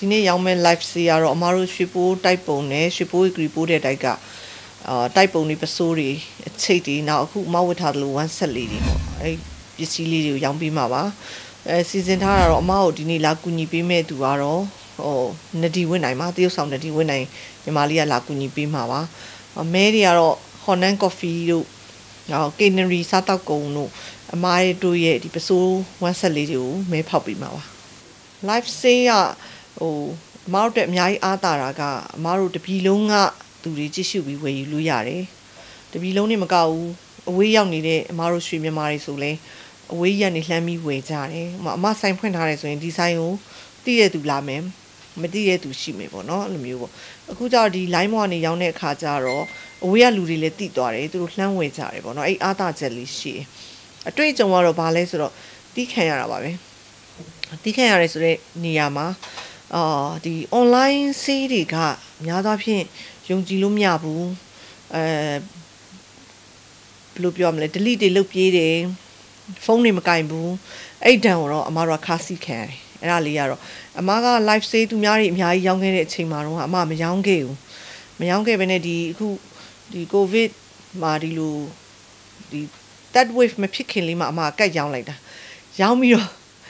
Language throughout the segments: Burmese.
ဒီနေ့ရောင်းမဲ့ live စီကတော့အမားတို့ရွှေပိုးတိုက်ပုံနဲ့ရွှေပိုးဂရီပိုးတဲ့တိုက်ကတိုက်ပုံတွေပစိုးတွေအချိတ်တွေနောက်အခုမဝတ်ထားတယ်လို့1ဆက်လေးတွေပေါ့အဲပစ္စည်းလေးတွေကိုရောင်းပေးမှာပါစီစဉ်ထားတာတော့အမားတို့ဒီနေ့လာကူညီပေးမဲ့သူကတော့နဒီဝင်းနိုင်မှာတရုတ်ဆောင်နဒီဝင်းနိုင်ညီမလေးကလာကူညီပေးမှာပါမဲတွေကတော့ Honan Coffee တို့နောက် Canary စားတောက်ကုန်တို့အမားတို့ရဲ့ဒီပစိုး1ဆက်လေးတွေကိုမဲဖောက်ပေးမှာပါ live sale ကအမားတို့အများကြီးအားတာတာကအမားတို့တပြည်လုံးကသူတွေကြည့်ရှုပြီးဝယ်ယူလို့ရတယ်တပြည်လုံးနဲ့မကောက်ဘူးအဝေးရောက်နေတဲ့အမားတို့ရွှေမြန်မာတွေဆိုလဲအဝေးရက်နေလှမ်းပြီးဝယ်ကြတယ်အမဆိုင်ဖွင့်ထားတယ်ဆိုရင်ဒီဆိုင်ကိုတည့်ရသူလာမယ်မတည့်ရသူရှိမယ်ပေါ့နော်အဲ့လိုမျိုးပေါ့အခုကျတော့ဒီ line မောကနေရောင်းတဲ့အခါကျတော့အဝေးကလူတွေလည်းတည်သွားတယ်သူတို့လှမ်းဝယ်ကြတယ်ပေါ့နော်အဲ့အားတာချက်လေးရှိတယ်အတွေ့အကြုံကတော့ဘာလဲဆိုတော့တီးခံရတာပါပဲတီးခံရတယ်ဆိုတဲ့နေရာမှာဒီ online ဆေးတွေကများသောအားဖြင့်ယုံကြည်လို့မရဘူးဘယ်လိုပြောမလဲ delete တွေလုပ်ပြေးတယ်ဖုန်းတွေမကင်ဘူးအဲ့တန်ကိုတော့အမတို့ခါစီခံရတယ်အဲ့ဒါလေးကတော့အမက live sale သူများတွေအများကြီးရောင်းခဲ့တဲ့အချိန်မှာတော့အမမရောင်းခဲ့ဘူးမရောင်းခဲ့ဘဲနဲ့ဒီအခုဒီ covid မှာဒီလိုဒီ that wave မဖြစ်ခင်လေးမှာအမကတ်ရောင်းလိုက်တာရောင်းပြီးတော့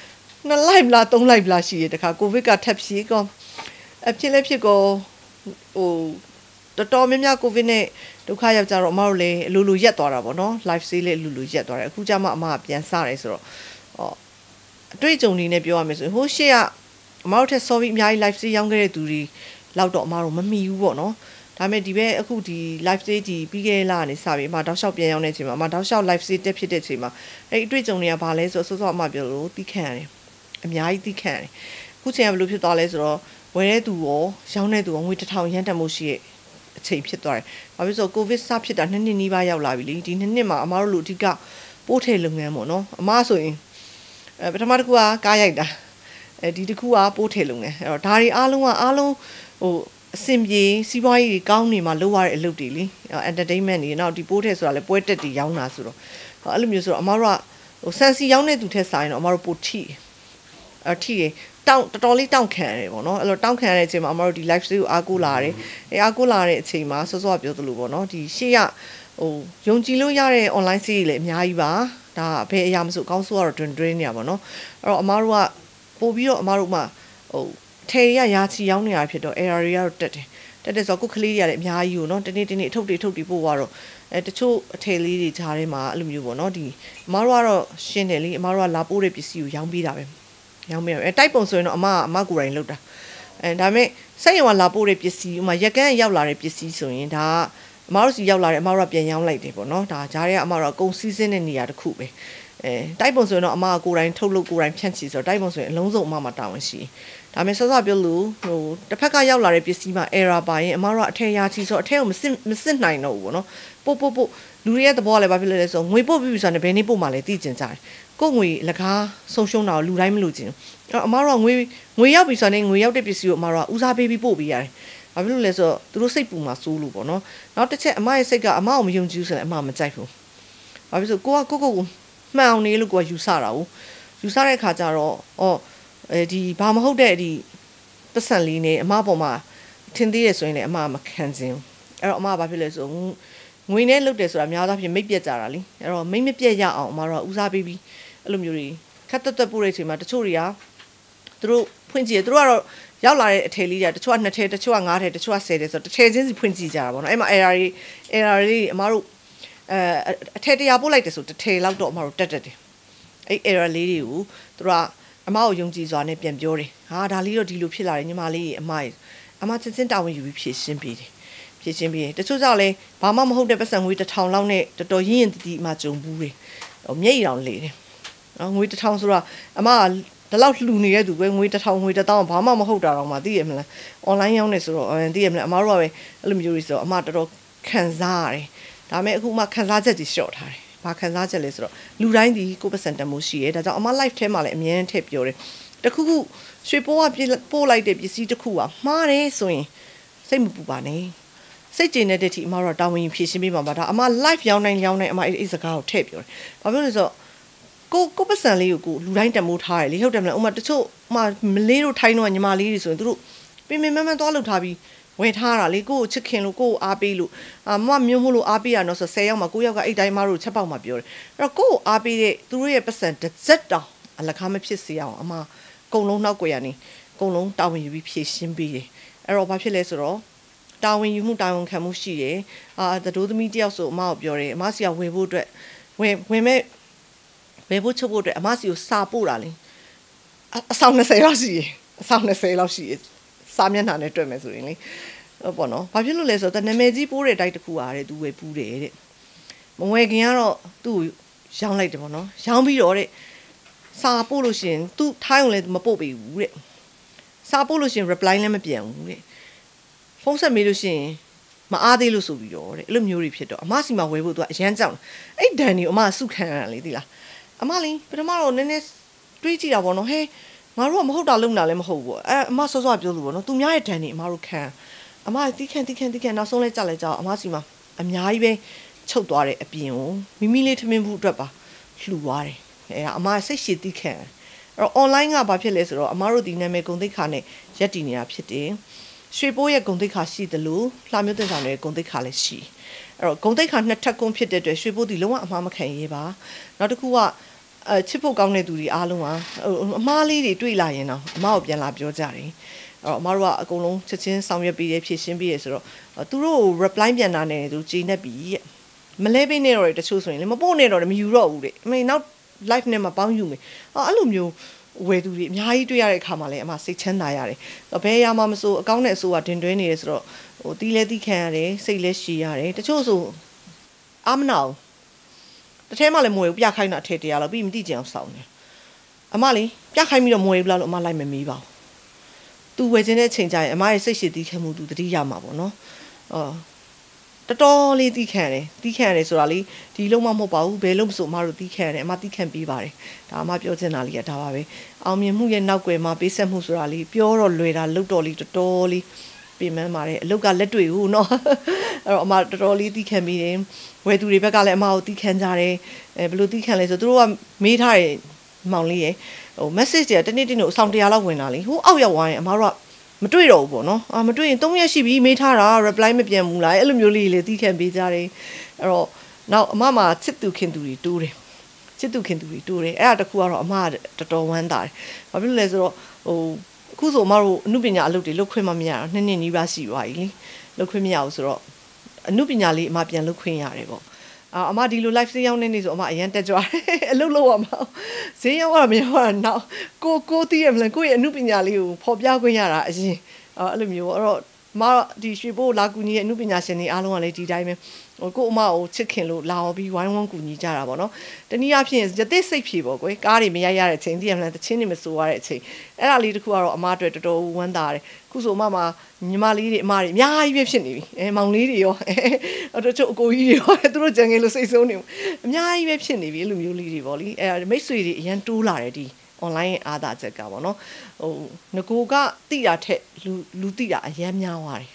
2 live လား3 live လားရှိရတခါ covid ကထပ်ဖြေကောအဖြစ်လည်းဖြစ်ကောတော်တော်များများ covid နဲ့ဒုက္ခရောက်ကြတော့အမတို့လည်းအလိုလိုရက်သွားတာပေါ့နော် live sale လည်းအလိုလိုရက်သွားတယ်အခုကျမှအမကပြန်စတယ်ဆိုတော့အတွေ့အကြုံတွေနဲ့ပြောရမယ်ဆိုရင်ဟိုရှေ့ကအမတို့ထက် sorry အများကြီး live sale ရောင်းခဲ့တဲ့သူတွေလောက်တော့အမတို့မမီဘူးပေါ့နော်ဒါပေမဲ့ဒီဘက်အခုဒီ live sale ဒီပြီးခဲ့တဲ့လကနေစပြီးအမတောက်လျှောက်ပြန်ရောက်တဲ့အချိန်မှာအမတောက်လျှောက် live sale တက်ဖြစ်တဲ့အချိန်မှာအဲ့အတွေ့အကြုံတွေကဘာလဲဆိုတော့စောစောအမပြောလို့တီးခံရတယ်အများကြီးတီးခံရတယ်အခုချိန်ကဘယ်လိုဖြစ်သွားလဲဆိုတော့ဝယ်တဲ့သူရောရောင်းတဲ့သူရောငွေ1000ရန်တက်မှုရှိရဲ့အချိန်ဖြစ်သွားတယ်။ဘာဖြစ်လို့ကိုဗစ်စဖြစ်တာ2 နှစ်နီးပါးရောက်လာပြီလေဒီ2 နှစ်မှာအမားတို့လူအဓိကပိုးထည့်လုပ်ငန်းပေါ့နော်အမားဆိုရင်ပထမတစ်ခုကကားရိုက်တာဒီတစ်ခုကပိုးထည့်လုပ်ငန်းအဲ့တော့ဒါတွေအားလုံးအဆင်ပြေစီးပွားရေးကောင်းနေမှာလုပ်ရတဲ့အလုပ်တွေလေ entertainment တွေနောက်ဒီပိုးထည့်ဆိုတာလည်းပွဲတက်တွေရောင်းတာဆိုတော့အဲ့လိုမျိုးဆိုတော့အမားတို့ကဆန်စီရောင်းတဲ့သူထက်ဆိုင်တော့အမားတို့ပိုထိတယ်တော်တော်လေးတောင့်ခံရတယ်ပေါ့နော်အဲ့လိုတောင့်ခံရတဲ့အချိန်မှာအမတို့ဒီ live stream ကိုအားကိုးလာရတယ်အားကိုးလာတဲ့အချိန်မှာစောစောကပြောသလိုပေါ့နော်ဒီရှေ့ကယုံကြည်လို့ရတဲ့ online စီးတွေလည်းအများကြီးပါဒါဘယ်အရာမဆိုအကောင်းဆုံးကတော့ တွင်နေရပါတော့အဲ့တော့အမတို့ကပို့ပြီးတော့အမတို့မှထေရရာချီရောင်းနေတာဖြစ်တော့ error တွေကတော့တက်တယ်ဆိုတော့ကိုကလေးတွေကလည်းအများကြီးကိုနော်တနေ့အထုတ်တွေပို့သွားတော့တချို့အထည်လေးတွေဂျားထဲမှာအဲ့လိုမျိုးပေါ့နော်ဒီအမတို့ကတော့ရှင်းတယ်လေအမတို့ကလာပို့တဲ့ပစ္စည်းကိုရောင်းပေးတာပဲရောင်းပေးရတိုက်ပုံဆိုရင်တော့အမကိုယ်တိုင်လုပ်တာဒါပေမဲ့စက်ရုံကလာပို့တဲ့ပစ္စည်းဥမာရက်ကန်းရောက်လာတဲ့ပစ္စည်းဆိုရင်ဒါအမတို့စီရောက်လာတယ်အမတို့ကပြန်ရောင်းလိုက်တယ်ပေါ့နော်ဒါဂျားတွေကအမတို့ကကုန်စည်းစင်းတဲ့နေရာတစ်ခုပဲတိုက်ပုံဆိုရင်တော့အမကကိုယ်တိုင်ထုတ်လုပ်ကိုယ်တိုင်ဖြန့်ချီဆိုတော့တိုက်ပုံဆိုရင်အလုံးစုံအမမှာတာဝန်ရှိဒါပေမဲ့စောစောပြောလို့တစ်ဖက်ကရောက်လာတဲ့ပစ္စည်းမှာ error ပါရင်အမတို့ကအထည်ရာချီဆိုအထည်ကိုမစစ်နိုင်တော့ဘူးပေါ့နော်ပို့လူတွေရဲ့သဘောကလည်းဘာဖြစ်လဲဆိုငွေပို့ပြီးဆိုတော့ဘယ်နေ့ပို့မှလဲသိကျင်ကြတယ်ကိုငွေလကားဆုံးရှုံးတာကိုလူတိုင်းမလို့ချင်းအမတို့ကငွေရောက်ပြီဆိုတော့ငွေရောက်တဲ့ပစ္စည်းကိုအမတို့ကဦးစားပေးပြီးပို့ပေးရတယ်။ဘာဖြစ်လို့လဲဆိုတော့သူတို့စိတ်ပူမှာစိုးလို့ပေါ့နော်။နောက်တစ်ချက်အမရဲ့စိတ်ကအမအောင်မယုံကြည်ဘူးဆိုရင်အမမကြိုက်ဘူး။ဘာဖြစ်လို့ကိုမှန်အောင်နေလို့ကိုကယူဆတာကိုယူဆတဲ့အခါကျတော့ဒီဘာမဟုတ်တဲ့ဒီပတ်စံလေးနဲ့အမပေါ်မှာထင်သေးရဆိုရင်လည်းအမမခံစင်ဘူး။အဲ့တော့အမကဘာဖြစ်လဲဆိုငွေနဲ့လုတ်တယ်ဆိုတာများသောအားဖြင့်မိတ်ပြက်ကြတာလीအဲ့တော့မိတ်မပြက်ရအောင်အမတို့ကဦးစားပေးပြီးအဲ့လိုမျိုးတွေခက်တက်ပို့တဲ့အချိန်မှာတချို့တွေကသူတို့ဖွင့်ကြည့်သူတို့ကတော့ရောက်လာတဲ့အထည်လေးတွေတချို့က2ထည်တချို့က5ထည်တချို့က10ထည်ဆိုတော့တစ်ထည်ချင်းစီဖွင့်ကြည့်ကြတာပေါ့နော်အဲ့မှာ error တွေအမတို့အထည်100ပို့လိုက်တယ်ဆိုတစ်ထည်လောက်တော့အမတို့တက်တယ်အဲ့ error လေးတွေကိုသူတို့ကအမကိုယုံကြည်စွာနဲ့ပြန်ပြောတယ်ဟာဒါလေးတော့ဒီလိုဖြစ်လာတယ်ညီမလေးအမချင်းချင်းတာဝန်ယူပြီးဖြည့်ရှင်းပေးတယ်တချို့ကြောင့်လဲဘာမှမဟုတ်တဲ့ပတ်စံငွေ1000လောက်နဲ့တော်တော်ရင်းတီအမှကြုံဘူးတယ်မျက်ရည်တောင်လေတယ်နော်ငွေ1000ဆိုတာအမကဒီလောက်လှူနေတဲ့သူပဲငွေ1000ငွေ1000ဘာမှမဟုတ်တာတော့မှသိရမလား online ရောင်းနေဆိုတော့သိရမလားအမတို့ကပဲအဲ့လိုမျိုးတွေဆိုတော့အမတော်တော်ခံစားရတယ်ဒါပေမဲ့အခုမှခံစားချက်ကြီးရှော့ထားတယ်ဘာခံစားချက်လဲဆိုတော့လူတိုင်းဒီ9%တမိုးရှိရဲဒါကြောင့်အမ live ထဲမှာလည်းအမြဲတမ်းထည့်ပြောတယ်တခုခုရွှေပိုးကပို့လိုက်တဲ့ပစ္စည်းတစ်ခုကမှားတယ်ဆိုရင်စိတ်မပူပါနဲ့စိတ်ကြည်နေတဲ့တီအမတို့တာဝန်ယူဖြည့်ရှင်းပေးမှာပါဒါအမ live ရောင်းနိုင်အမအဲ့စကားကိုထည့်ပြောတယ်။ဘာဖြစ်လို့လဲဆိုတော့ကိုပတ်စံလေးကိုလူတိုင်းတမိုးထားရလေဟုတ်တယ်မလားဥမာတချို့မလေးတို့ထိုင်းတော့ညီမလေးတွေဆိုရင်သူတို့ပင်မန်းသွားလှုပ်ထားပြီးဝယ်ထားတာလေကိုချစ်ခင်လို့ကိုအားပေးလို့မမျိုးမို့လို့အားပေးရတော့ဆို10ယောက်မှာ9ယောက်ကအဲ့တိုင်းမတို့ချက်ပေါက်မှာပြောတယ်အဲ့တော့ကိုအားပေးတဲ့သူတို့ရဲ့ပတ်စံတစ်စက်တောင်အလကားမဖြစ်စေအောင်အမကုံလုံးနောက်ွယ်ရနေကုံလုံးတာဝန်ယူပြီးဖြည့်ရှင်းပေးတယ်အဲ့တော့ဘာဖြစ်လဲဆိုတော့တာဝန်ယူမှုတာဝန်ခံမှုရှိတယ်သတို့သမီးတယောက်ဆိုအမကိုပြောတယ်အမစီကဝင်ဖို့အတွက်ဝင်မဲ့ဘယ်ဖို့ချုပ်ဖို့အတွက်အမစီကိုစာပို့တာလေအဆောင်20လောက်ရှိတယ်အဆောင်20လောက်ရှိတယ်စာမျက်နှာနဲ့တွေ့မယ်ဆိုရင်လေဟုတ်ပေါ့နော်ဘာဖြစ်လို့လဲဆိုတော့နာမည်ကြီးပိုးတဲ့တိုက်တစ်ခုအားတဲ့သူဝယ်ပူးတယ်တဲ့မဝယ်ခင်ကတော့သူ့ရောင်းလိုက်တယ်ပေါ့နော်ရောင်းပြီးတော့တဲ့စာပို့လို့ရှင်သူထိုင်းအောင်လည်းမပို့ပေးဘူးတဲ့စာပို့လို့ရှင် reply လည်းမပြန်ဘူးတဲ့ဖုန်းဆက်မေးလို့ရှင်မအားသေးလို့ဆိုပြီးတော့တဲ့အဲ့လိုမျိုးတွေဖြစ်တော့အမစီမှာဝယ်ဖို့သူကအရန်ကြောက်အဲ့ဒန်ဒီအမစုခံရတာလေသိလားအမလေးပထမတော့နည်းနည်းတွေးကြည့်တာပေါ့နော်ဟဲငါတို့ကမဟုတ်တာလုံတာလည်းမဟုတ်ဘူးပေါ့အမစောစောပြောလို့ပေါ့နော်သူများရဲ့ဒန်ဒီအမတို့ခံအမတီးခန့်နောက်ဆုံးလဲကြလဲကြအောင်အမစီမှာအများကြီးပဲချုပ်သွားတဲ့အပြင်ကိုမိလေးထမင်းဘူးအတွက်ပါလှူသွားတယ်အဲ့ဒါအမစိတ်ရှည်တီးခန့်အဲ့တော့ online ကဘာဖြစ်လဲဆိုတော့အမတို့ဒီနာမည်ဂုဏ်သိက္ခာနဲ့ရက်တည်နေတာဖြစ်တယ်ရွှေပိုးရဲ့ဂုဏ်သိက္ခာရှိတယ်လို့လှမျိုးတင်ဆောင်ရဲ့ဂုဏ်သိက္ခာလည်းရှိအဲ့တော့ဂုဏ်သိက္ခာနှစ်ထပ်ကုန်းဖြစ်တဲ့အတွက်ရွှေပိုးဒီလုံးဝအမှားမခံရေးပါနောက်တစ်ခုကချစ်ဖို့ကောင်းတဲ့သူတွေအားလုံးကအမားလေးတွေတွေ့လာရင်တော့အမကိုပြန်လာပြောကြတယ်အဲ့တော့အမတို့ကအကုန်လုံးချက်ချင်းဆောင်ရွက်ပြီးဖြည့်ရှင်းပြီးရဆိုတော့သူတို့ reply ပြန်လာနေတယ်သူကြည်နေပြီမလဲပေးနေတော့တချို့ဆိုရင်လေမပို့နေတော့မယူတော့ဘူးတဲ့အမေနောက် live နဲ့မှပေါင်းယူမယ်အဲ့လိုမျိုးဝယ်သူတွေအများကြီးတွေ့ရတဲ့အခါမှာလည်းအမစိတ်ချမ်းသာရတယ်ဘယ်ရမှာမစိုးအကောင်းနဲ့အဆိုးကတင်တွဲနေတယ်ဆိုတော့တီးလဲတီးခံရတယ်စိတ်လဲရှည်ရတယ်တချို့ဆိုအာမနာတထဲမှလည်းမွေဘူးပြခိုင်းတာအထက်တရားလောက်ပြီးမသိကြအောင်စောင်းတယ်အမလေးပြခိုင်းပြီးတော့မွေဘူးလားလို့အမလိုက်မမေးပါဘူးသူဝယ်ခြင်းတဲ့အချိန်ကျရင်အမရဲ့စိတ်ရှည်တီးခံမှုသူတတိရမှာပေါ့နော်တော်တော်လေးတီးခံရတယ်ဆိုတာလေဒီလုံးမမဟုတ်ပါဘူးဘယ်လုံးမဆိုအမတို့တီးခံရတယ်အမတီးခံပေးပါတယ်ဒါအမပြောချင်တာလေးကဒါပါပဲအောင်မြင်မှုရဲ့နောက်ွယ်မှာပေးဆက်မှုဆိုတာလေပြောတော့လွယ်တာလုပ်တော့လေးတော်တော်လေးပြင်မှန်းပါတယ်အလုတ်ကလက်တွေ့ဘူးเนาะအဲ့တော့အမတော်တော်လေးတီးခံပြီးတယ်ဝယ်သူတွေဘက်ကလည်းအမကိုတီးခံကြတယ်ဘယ်လိုတီးခံလဲဆိုသူတို့ကမေးထားတယ်မောင်လေးရယ်message တွေကတနေ့တို့အဆောင်100လောက်ဝင်တာလေဟိုအောက်ရောက်သွားရင်အမတို့ကမတွေ့တော့ဘူးပေါ့နော်မတွေ့ရင်3ရက်ရှိပြီမေးထားတာ reply မပြန်ဘူးလားအဲ့လိုမျိုးလေးလေတီးခံပေးကြတယ်အဲ့တော့နောက်အမမှာချစ်သူခင်သူတွေတိုးတယ်အဲ့ဒါတခုကတော့အမတော်တော်ဝမ်းသာတယ်ဘာဖြစ်လို့လဲဆိုတော့အခုဆိုအမတို့အမှုပညာအလုပ်တွေလုပ်ခွင့်မရတော့နှစ်နီးပါးရှိသွားပြီလေလုပ်ခွင့်မရဘူးဆိုတော့အမှုပညာလေးအမပြန်လုပ်ခွင့်ရတယ်ပေါ့အမဒီလို live ဈေးရောက်နေနေဆိုအမအရန်တက်ကြွားအလုပ်လုပ်ရမှာဈေးရောက်ရမရတော့နောက်ကိုသိရမလားကိုယ့်ရဲ့အမှုပညာလေးကိုဖော်ပြခွင့်ရတာအရင်အဲ့လိုမျိုးအဲ့တော့အမဒီရွှေဘိုးလာကူညီရဲ့အမှုပညာရှင်တွေအားလုံးကလည်းဒီတိုင်းပဲကို့အမကိုချစ်ခင်လို့လာပြီးဝိုင်းဝန်းကူညီကြတာပေါ့နော်တနည်းအားဖြင့်ရတိစိတ်ဖြေပေါ့ကွယ်ကားတွေမရိုက်ရတဲ့အချိန်သိရမလားတချင်းတွေမစိုးရတဲ့အချိန်အဲ့ဒါလေးတခုကတော့အမအတွက်တော်တော်ဝမ်းသာတယ်ခုဆိုအမမှာညီမလေးတွေအမတွေအများကြီးပဲဖြစ်နေပြီမောင်လေးတွေရောတချို့အကိုကြီးတွေရောသူတို့ကြံငယ်လို့စိတ်ဆိုးနေအများကြီးပဲဖြစ်နေပြီလူမျိုးလေးတွေပေါ့လေမိတ်ဆွေတွေအရန်တိုးလာတယ်ဒီ online ရဲ့အားသာချက်ကပေါ့နော်ငကိုကတိတာထက်လူတိတာအရန်များသွားတယ်